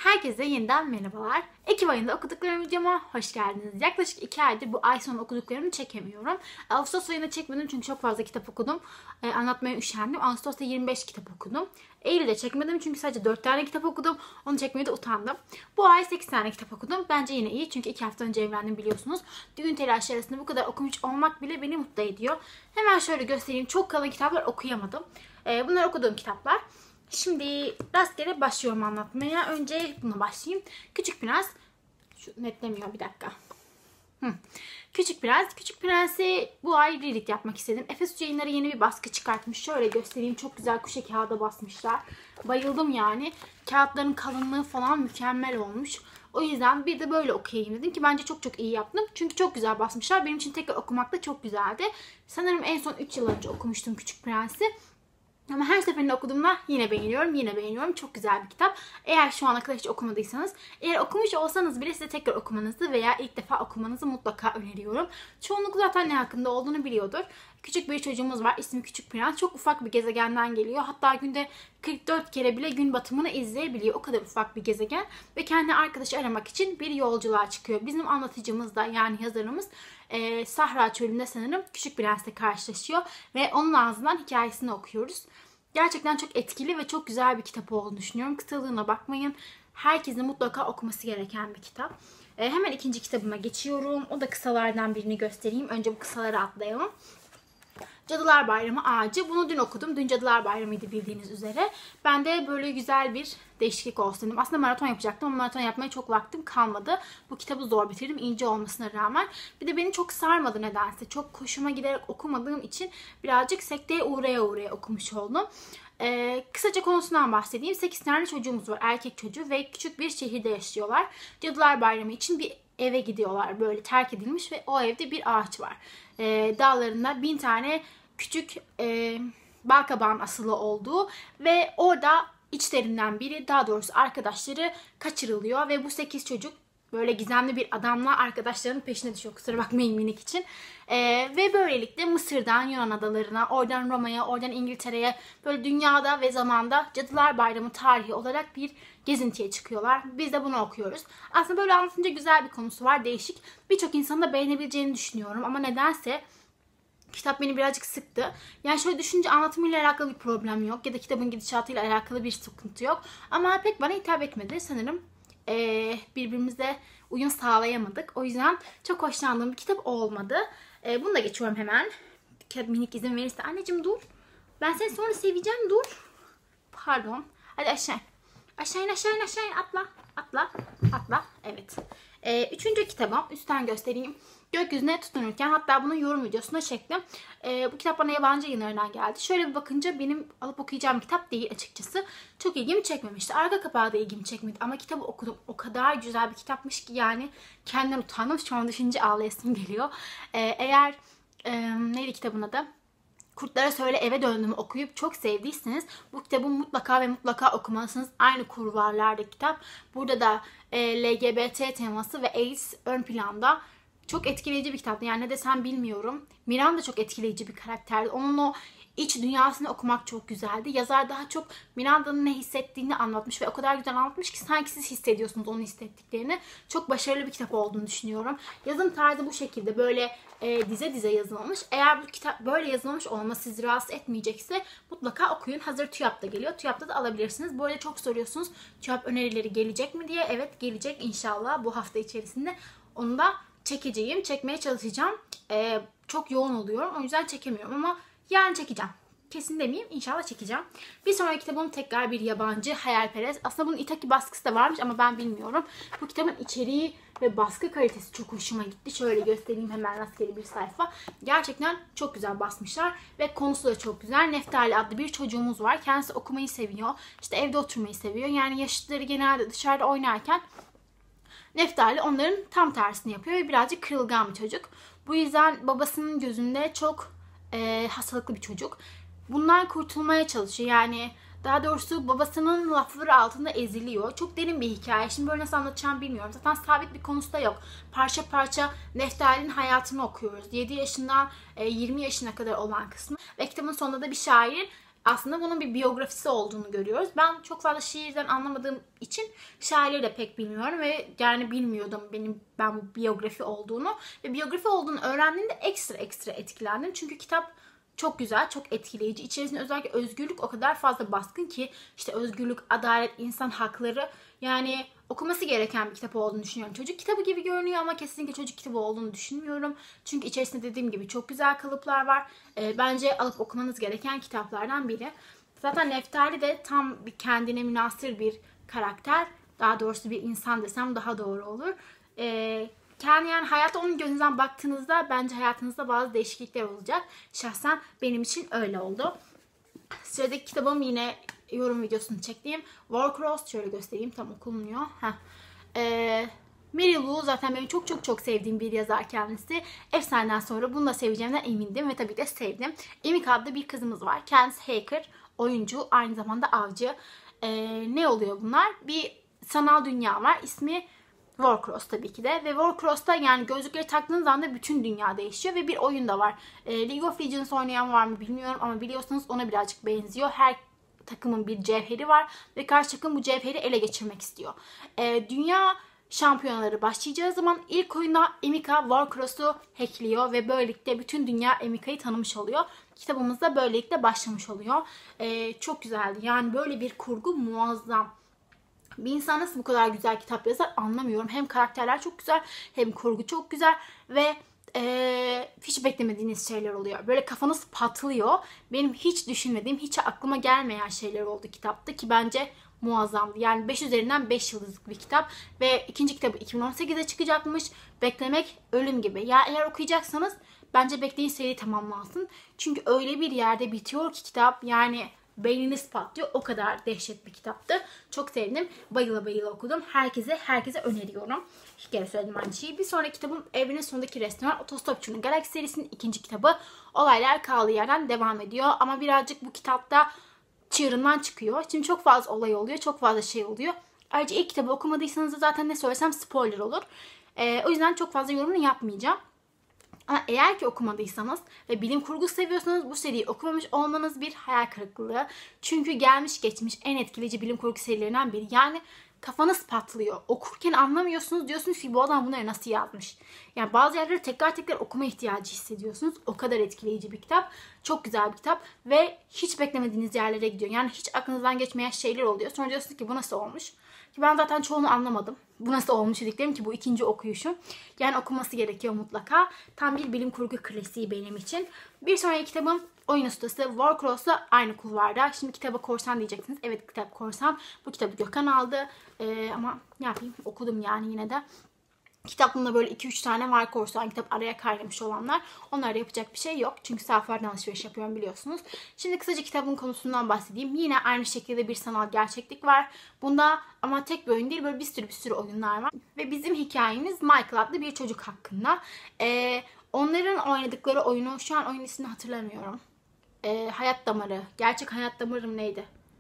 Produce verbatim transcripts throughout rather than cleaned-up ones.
Herkese yeniden merhabalar. Ekim ayında okuduklarım videoma hoş geldiniz. Yaklaşık iki aydır bu ay sonu okuduklarımı çekemiyorum. Ağustos ayında çekmedim çünkü çok fazla kitap okudum. Ee, anlatmaya üşendim. Ağustos'ta yirmi beş kitap okudum. Eylül'de çekmedim çünkü sadece dört tane kitap okudum. Onu çekmeye de utandım. Bu ay sekiz tane kitap okudum. Bence yine iyi çünkü iki hafta önce evlendim biliyorsunuz. Düğün telaşı arasında bu kadar okumuş olmak bile beni mutlu ediyor. Hemen şöyle göstereyim. Çok kalın kitaplar okuyamadım. Ee, bunlar okuduğum kitaplar. Şimdi rastgele başlıyorum anlatmaya. Önce buna başlayayım. Küçük Prens. Şu netlemiyor bir dakika. Hı. Küçük Prens. Küçük Prens'i bu ay reread yapmak istedim. Efes Yayınları yeni bir baskı çıkartmış. Şöyle göstereyim. Çok güzel kuşe kağıda basmışlar. Bayıldım yani. Kağıtların kalınlığı falan mükemmel olmuş. O yüzden bir de böyle okuyayım dedim ki bence çok çok iyi yaptım. Çünkü çok güzel basmışlar. Benim için tekrar okumak da çok güzeldi. Sanırım en son üç yıl önce okumuştum Küçük Prens'i. Ama her seferinde okuduğumda yine beğeniyorum, yine beğeniyorum. Çok güzel bir kitap. Eğer şu ana kadar hiç okumadıysanız, eğer okumuş olsanız bile size tekrar okumanızı veya ilk defa okumanızı mutlaka öneriyorum. Çoğunluk zaten ne hakkında olduğunu biliyordur. Küçük bir çocuğumuz var. İsmi Küçük Prens. Çok ufak bir gezegenden geliyor. Hatta günde kırk dört kere bile gün batımını izleyebiliyor. O kadar ufak bir gezegen. Ve kendi arkadaşı aramak için bir yolculuğa çıkıyor. Bizim anlatıcımız da yani yazarımız e, Sahra Çölü'nde sanırım Küçük Prens'le karşılaşıyor. Ve onun ağzından hikayesini okuyoruz. Gerçekten çok etkili ve çok güzel bir kitap olduğunu düşünüyorum. Kısalığına bakmayın. Herkesin mutlaka okuması gereken bir kitap. E, hemen ikinci kitabıma geçiyorum. O da kısalardan birini göstereyim. Önce bu kısaları atlayalım. Cadılar Bayramı Ağacı. Bunu dün okudum. Dün Cadılar Bayramı'ydı bildiğiniz üzere. Ben de böyle güzel bir değişiklik olsun dedim. Aslında maraton yapacaktım ama maraton yapmaya çok vaktim kalmadı. Bu kitabı zor bitirdim ince olmasına rağmen. Bir de beni çok sarmadı nedense. Çok hoşuma giderek okumadığım için birazcık sekteye uğraya uğraya okumuş oldum. Ee, kısaca konusundan bahsedeyim. sekiz tane çocuğumuz var. Erkek çocuğu ve küçük bir şehirde yaşıyorlar. Cadılar Bayramı için bir eve gidiyorlar. Böyle terk edilmiş ve o evde bir ağaç var. Ee, dallarında bin tane küçük e, balkabağın asılı olduğu ve orada içlerinden biri, daha doğrusu arkadaşları kaçırılıyor ve bu sekiz çocuk böyle gizemli bir adamla arkadaşlarının peşine düşüyor. Kusura bakmayın minik için. Ee, ve böylelikle Mısır'dan Yunan adalarına, oradan Roma'ya, oradan İngiltere'ye böyle dünyada ve zamanda Cadılar Bayramı tarihi olarak bir gezintiye çıkıyorlar. Biz de bunu okuyoruz. Aslında böyle anlatınca güzel bir konusu var. Değişik. Birçok insanın da beğenebileceğini düşünüyorum. Ama nedense kitap beni birazcık sıktı. Yani şöyle düşünce anlatımıyla alakalı bir problem yok. Ya da kitabın gidişatıyla alakalı bir sıkıntı yok. Ama pek bana hitap etmedi. Sanırım ee, birbirimize uyum sağlayamadık. O yüzden çok hoşlandığım bir kitap olmadı. Ee, bunu da geçiyorum hemen. Minik izin verirse. Anneciğim dur. Ben seni sonra seveceğim. Dur. Pardon. Hadi aşağı. Aşağı in, aşağı in, aşağı in. Atla. Atla. Atla. Evet. Ee, üçüncü kitabım. Üstten göstereyim. Gökyüzüne tutunurken, hatta bunun yorum videosuna çektim. Ee, bu kitap bana yabancı yayınlarından geldi. Şöyle bir bakınca benim alıp okuyacağım kitap değil açıkçası. Çok ilgimi çekmemişti. Arka kapağı da ilgimi çekmedi. Ama kitabı okudum. O kadar güzel bir kitapmış ki yani kendimden utandım. Şu an düşünce ağlayasım geliyor. Ee, eğer e, neydi kitabın adı? Kurtlara Söyle Eve Döndüm'ü okuyup çok sevdiyseniz bu kitabı mutlaka ve mutlaka okumalısınız. Aynı kurvarlarda kitap. Burada da e, L G B T teması ve AIDS ön planda. Çok etkileyici bir kitaptı. Yani ne desem bilmiyorum. Miran da çok etkileyici bir karakterdi. Onun o iç dünyasını okumak çok güzeldi. Yazar daha çok Miranda'nın ne hissettiğini anlatmış ve o kadar güzel anlatmış ki sanki siz hissediyorsunuz onun hissettiklerini. Çok başarılı bir kitap olduğunu düşünüyorum. Yazım tarzı bu şekilde böyle e, dize dize yazılmış. Eğer bu kitap böyle yazılmış olması sizi rahatsız etmeyecekse mutlaka okuyun. Hazır TÜYAP da geliyor. TÜYAP'ta da alabilirsiniz. Bu arada çok soruyorsunuz TÜYAP önerileri gelecek mi diye. Evet, gelecek inşallah bu hafta içerisinde. Onu da çekeceğim. Çekmeye çalışacağım. Ee, çok yoğun oluyorum. O yüzden çekemiyorum ama yarın çekeceğim. Kesin demeyeyim. İnşallah çekeceğim. Bir sonraki kitabım tekrar bir yabancı hayalperest. Aslında bunun İtaki baskısı da varmış ama ben bilmiyorum. Bu kitabın içeriği ve baskı kalitesi çok hoşuma gitti. Şöyle göstereyim hemen rastgele bir sayfa. Gerçekten çok güzel basmışlar ve konusu da çok güzel. Neftali adlı bir çocuğumuz var. Kendisi okumayı seviyor. İşte evde oturmayı seviyor. Yani yaşıtları genelde dışarıda oynarken Neftali onların tam tersini yapıyor ve birazcık kırılgan bir çocuk. Bu yüzden babasının gözünde çok e, hastalıklı bir çocuk. Bundan kurtulmaya çalışıyor. Yani daha doğrusu babasının lafları altında eziliyor. Çok derin bir hikaye. Şimdi böyle nasıl anlatacağım bilmiyorum. Zaten sabit bir konusu da yok. Parça parça Neftali'nin hayatını okuyoruz. yedi yaşından yirmi yaşına kadar olan kısmı. Ve kitabın sonunda da bir şairin aslında bunun bir biyografisi olduğunu görüyoruz. Ben çok fazla şiirden anlamadığım için şairleri de pek bilmiyorum ve yani bilmiyordum benim ben bu biyografi olduğunu. Ve biyografi olduğunu öğrendiğimde ekstra ekstra etkilendim. Çünkü kitap çok güzel, çok etkileyici. İçerisinde özellikle özgürlük o kadar fazla baskın ki işte özgürlük, adalet, insan hakları, yani okuması gereken bir kitap olduğunu düşünüyorum. Çocuk kitabı gibi görünüyor ama kesinlikle çocuk kitabı olduğunu düşünmüyorum. Çünkü içerisinde dediğim gibi çok güzel kalıplar var. E, bence alıp okumanız gereken kitaplardan biri. Zaten Neftali de tam bir kendine münhasır bir karakter. Daha doğrusu bir insan desem daha doğru olur. E, kendi yani hayatta onun gözünden baktığınızda bence hayatınızda bazı değişiklikler olacak. Şahsen benim için öyle oldu. Sıradaki kitabım yine yorum videosunu çektiğim Warcross. Şöyle göstereyim, tam okunmuyor. Heh. Ee, Mary Lou zaten benim çok çok çok sevdiğim bir yazar kendisi. Efsaneden sonra bunu da seveceğimden emindim ve tabii de sevdim. Emik adlı bir kızımız var. Kendisi hacker, oyuncu, aynı zamanda avcı. Ee, ne oluyor bunlar? Bir sanal dünya var. İsmi Warcross tabii ki de. Ve Warcross'ta yani gözlükleri taktığınız anda bütün dünya değişiyor ve bir oyun da var. Ee, League of Legends oynayan var mı bilmiyorum ama biliyorsanız ona birazcık benziyor. Her takımın bir cevheri var ve karşı takım bu cevheri ele geçirmek istiyor. Ee, dünya şampiyonaları başlayacağı zaman ilk oyunda Emika Warcross'u hackliyor ve böylelikle bütün dünya Emika'yı tanımış oluyor. Kitabımız da böylelikle başlamış oluyor. Ee, çok güzeldi. Yani böyle bir kurgu muazzam. Bir insan nasıl bu kadar güzel kitap yazar anlamıyorum. Hem karakterler çok güzel, hem kurgu çok güzel ve ee, hiç beklemediğiniz şeyler oluyor. Böyle kafanız patlıyor. Benim hiç düşünmediğim, hiç aklıma gelmeyen şeyler oldu kitapta ki bence muazzamdı. Yani beş üzerinden beş yıldızlık bir kitap ve ikinci kitabı iki bin on sekizde çıkacakmış. Beklemek ölüm gibi. Ya eğer okuyacaksanız bence bekleyin, seri tamamlansın. Çünkü öyle bir yerde bitiyor ki kitap, yani beyniniz patlıyor. O kadar dehşet bir kitaptı. Çok sevdim. Bayıla bayıla okudum. Herkese herkese öneriyorum. İki kere söyledim aynı şeyi. Bir sonraki kitabım Evrenin Sonundaki Restoran. Otostopçunun Galaksi serisinin ikinci kitabı. Olaylar kaldığı yerden devam ediyor. Ama birazcık bu kitapta çığırından çıkıyor. Şimdi çok fazla olay oluyor. Çok fazla şey oluyor. Ayrıca ilk kitabı okumadıysanız da zaten ne söylesem spoiler olur. Ee, o yüzden çok fazla yorumunu yapmayacağım. Ama eğer ki okumadıysanız ve bilim kurgu seviyorsanız bu seriyi okumamış olmanız bir hayal kırıklığı. Çünkü gelmiş geçmiş en etkileyici bilim kurgu serilerinden biri. Yani kafanız patlıyor. Okurken anlamıyorsunuz. Diyorsunuz ki bu adam bunları nasıl yazmış? Yani bazı yerleri tekrar tekrar okuma ihtiyacı hissediyorsunuz. O kadar etkileyici bir kitap. Çok güzel bir kitap. Ve hiç beklemediğiniz yerlere gidiyor. Yani hiç aklınızdan geçmeyen şeyler oluyor. Sonra diyorsunuz ki bu nasıl olmuş? Ki ben zaten çoğunu anlamadım. Bu nasıl olmuş dediklerim ki bu ikinci okuyuşum. Yani okunması gerekiyor mutlaka. Tam bir bilim kurgu klasiği benim için. Bir sonraki kitabım Oyun Ustası. Warcross'la aynı kulvarda. Şimdi kitaba korsan diyeceksiniz. Evet, kitap korsan. Bu kitabı Gökhan aldı. Ee, ama ne yapayım, okudum yani yine de. Kitaplığında böyle iki üç tane var korsan kitap, araya kaynamış olanlar. Onlara yapacak bir şey yok. Çünkü sayfalardan alışveriş yapıyorum biliyorsunuz. Şimdi kısaca kitabın konusundan bahsedeyim. Yine aynı şekilde bir sanal gerçeklik var. Bunda ama tek bir oyun değil, böyle bir sürü bir sürü oyunlar var. Ve bizim hikayemiz Michael adlı bir çocuk hakkında. Ee, onların oynadıkları oyunu, şu an oyun ismini hatırlamıyorum. Ee, hayat damarı. Gerçek hayat damarım neydi?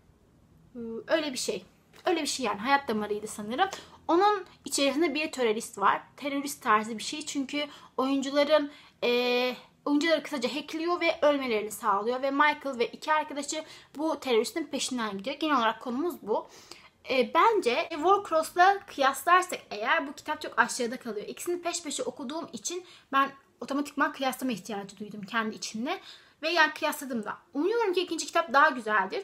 Ee, öyle bir şey. Öyle bir şey yani. Hayat damarıydı sanırım. Onun içerisinde bir terörist var. Terörist tarzı bir şey. Çünkü oyuncuların e, oyuncuları kısaca hackliyor ve ölmelerini sağlıyor. Ve Michael ve iki arkadaşı bu teröristin peşinden gidiyor. Genel olarak konumuz bu. E, bence Warcross'la kıyaslarsak eğer bu kitap çok aşağıda kalıyor. İkisini peş peşe okuduğum için ben otomatikman kıyaslama ihtiyacı duydum kendi içimde. Ve yani kıyasladım da. Umuyorum ki ikinci kitap daha güzeldir.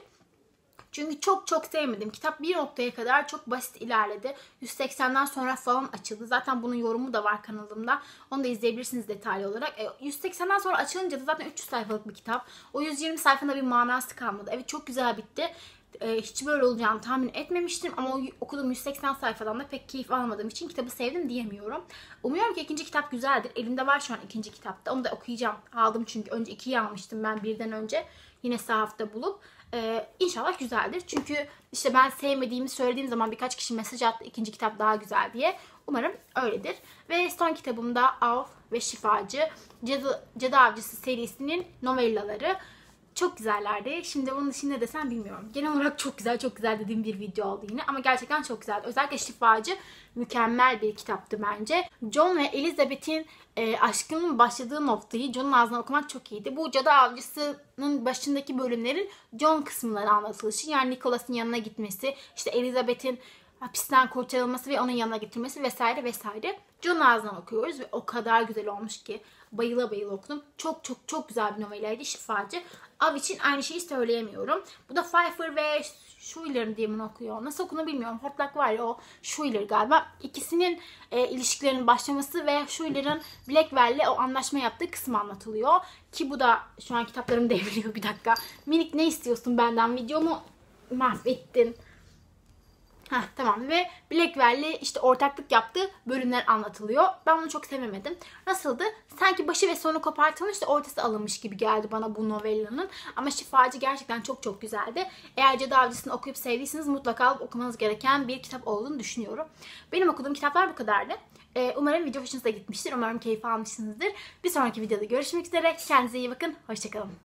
Çünkü çok çok sevmedim. Kitap bir noktaya kadar çok basit ilerledi. yüz seksenden sonra falan açıldı. Zaten bunun yorumu da var kanalımda. Onu da izleyebilirsiniz detaylı olarak. E, yüz seksenden sonra açılınca da zaten üç yüz sayfalık bir kitap. O yüz yirmi sayfada bir manası kalmadı. Evet, çok güzel bitti. E, hiç böyle olacağını tahmin etmemiştim. Ama o okuduğum yüz seksen sayfadan da pek keyif almadığım için kitabı sevdim diyemiyorum. Umuyorum ki ikinci kitap güzeldir. Elimde var şu an ikinci kitapta. Onu da okuyacağım. Aldım çünkü önce ikiyi almıştım ben birden önce. Yine sahafta bulup. Ee, inşallah güzeldir. Çünkü işte ben sevmediğimi söylediğim zaman birkaç kişi mesaj attı ikinci kitap daha güzel diye. Umarım öyledir. Ve son kitabımda Av ve Şifacı Cadı, Cadı Avcısı serisinin novellaları. Çok güzellerdi. Şimdi onun dışında ne desem bilmiyorum. Genel olarak çok güzel, çok güzel dediğim bir video oldu yine. Ama gerçekten çok güzeldi. Özellikle Şifacı mükemmel bir kitaptı bence. John ve Elizabeth'in e, aşkının başladığı noktayı John'un ağzından okumak çok iyiydi. Bu Cadı Avcısı'nın başındaki bölümlerin John kısımları anlatılışı. Yani Nicholas'ın yanına gitmesi, işte Elizabeth'in hapisten kurtarılması ve onun yanına getirmesi vesaire vesaire. John'un ağzından okuyoruz ve o kadar güzel olmuş ki bayıla bayıla okudum. Çok çok çok güzel bir novellaydı Şifacı. Av için aynı şeyi söyleyemiyorum. Bu da Pfeiffer ve Schuyler diye mi okuyor? Nasıl okunuyor bilmiyorum. Hortlak var ya, o Schuyler galiba. İkisinin e, ilişkilerinin başlaması ve Schuyler'ın Blackwell'le o anlaşma yaptığı kısmı anlatılıyor. Ki bu da şu an kitaplarım devriliyor, bir dakika. Minik ne istiyorsun benden? Videomu mahvettin. Heh, tamam ve Blackwell'le işte ortaklık yaptığı bölümler anlatılıyor. Ben bunu çok sevemedim. Nasıldı? Sanki başı ve sonu kopartılmış da ortası alınmış gibi geldi bana bu novellanın. Ama Şifacı gerçekten çok çok güzeldi. Eğer Cadı Avcısı'nı okuyup sevdiyseniz mutlaka alıp okumanız gereken bir kitap olduğunu düşünüyorum. Benim okuduğum kitaplar bu kadardı. Ee, umarım video hoşunuza gitmiştir. Umarım keyif almışsınızdır. Bir sonraki videoda görüşmek üzere. Kendinize iyi bakın. Hoşçakalın.